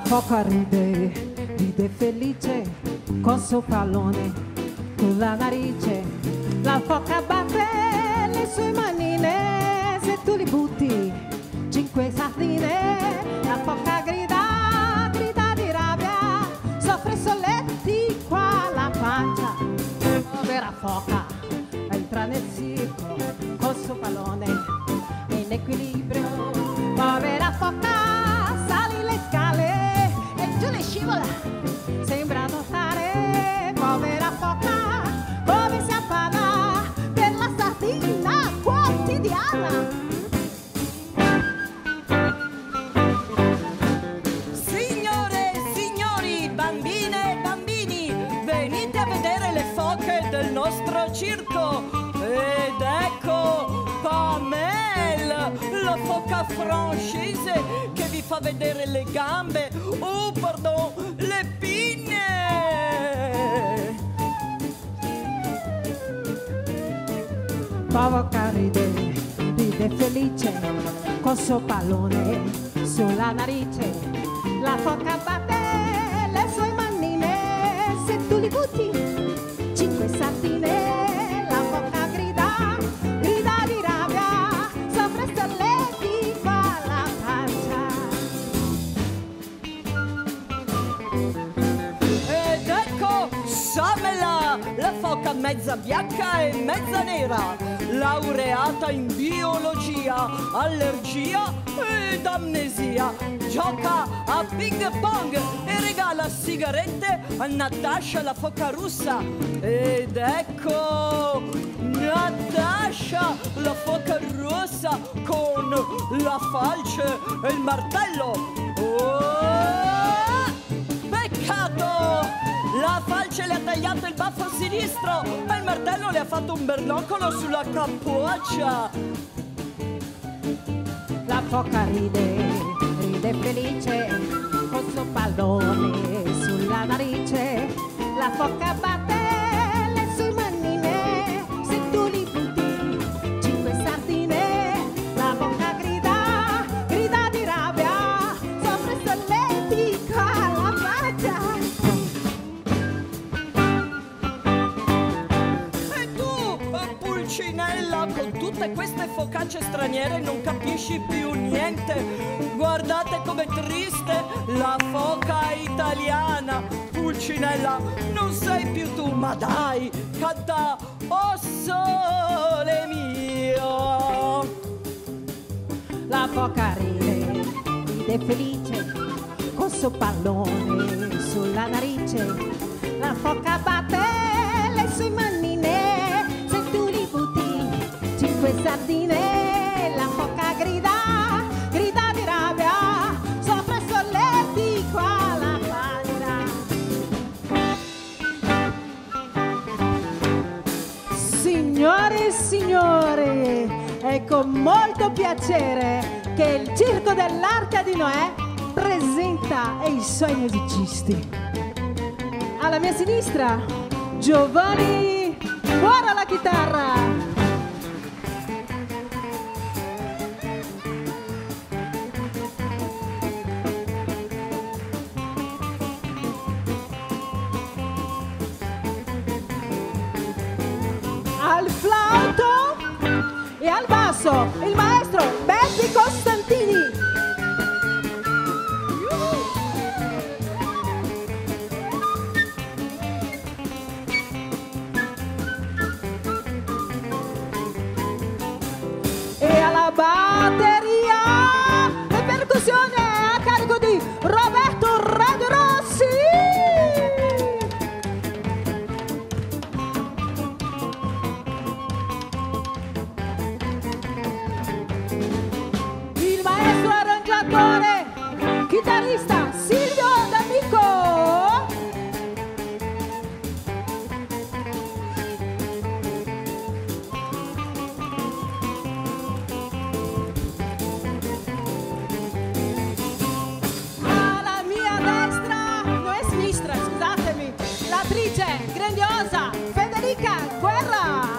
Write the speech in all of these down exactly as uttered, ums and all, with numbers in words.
La foca ride, ride felice, col suo pallone, con la narice. La foca batte le sue manine, se tu li butti, cinque sardine. La foca grida, grida di rabbia, soffre solletti qua la pancia. Povera foca, entra nel circo, col suo pallone, in equilibrio. Povera foca, sali le scale e giù le scivola, sembra nuotare. Povera foca, come si appana per la sardina quotidiana. Signore, signori, bambine e bambini, venite a vedere le foche del nostro circo. Ed ecco Pamela, la foca francese che vi fa vedere le gambe, oh pardon, le pinne. Foca ride, ride felice, col suo pallone sulla narice. La foca batte le sue manine, se tu li butti, cinque sardine. La foca grida, grida di rabbia, soffre solletti qua la pancia. Ed ecco Samela, la foca mezza bianca e mezza nera, laureata in biologia, allergia ed amnesia. Gioca a ping pong e regala sigarette a Natasha, la foca russa. Ed ecco Natasha, la foca rossa, con la falce e il martello. Oh, peccato! La falce le ha tagliato il baffo sinistro e il martello le ha fatto un bernoccolo sulla capoccia. La foca ride, ride felice, col suo pallone sulla narice. La foca batte le sue manine, se tu li butti, cinque sardine. La foca grida, grida di rabbia, soffre solletti qua la faccia. E tu, Pulcinella, con tutte queste focacce straniere non capisci più niente. Guardate com'è triste la foca italiana. Pulcinella, non sei più tu, ma dai, canta "Oh sole mio". La foca ride, ride felice, col suo pallone sulla narice. La foca batte le sue manine, se tu li butti, cinque sardine. La foca grida, grida di rabbia, soffre solletti qua la pancia. Signore e signori, è con molto piacere che il Circo dell'Arca di Noè presenta i suoi musicisti. Alla mia sinistra, Giovanni Buora alla chitarra. Al flauto e al basso il maestro Beppe Costantini. E alla batteria e percussione a carico di Roberto Red Rossi. Il maestro arrangiatore, chitarrista Silvio D'Amico. Alla mia destra, no è sinistra, scusatemi, l'attrice grandiosa Federica Guerra.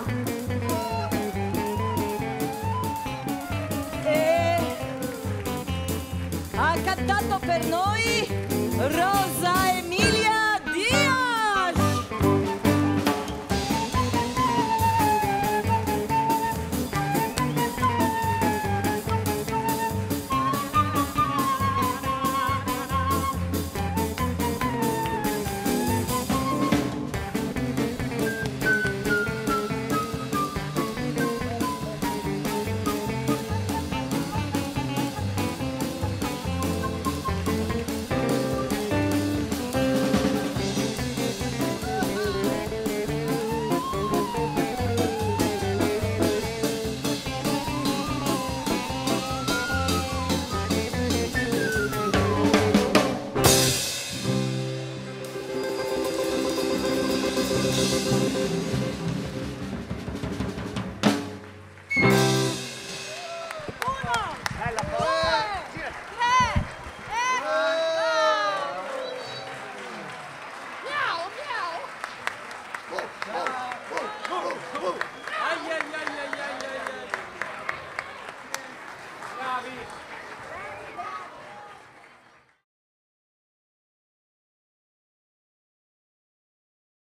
E ha cantato per noi Rosa Emilia Diaz.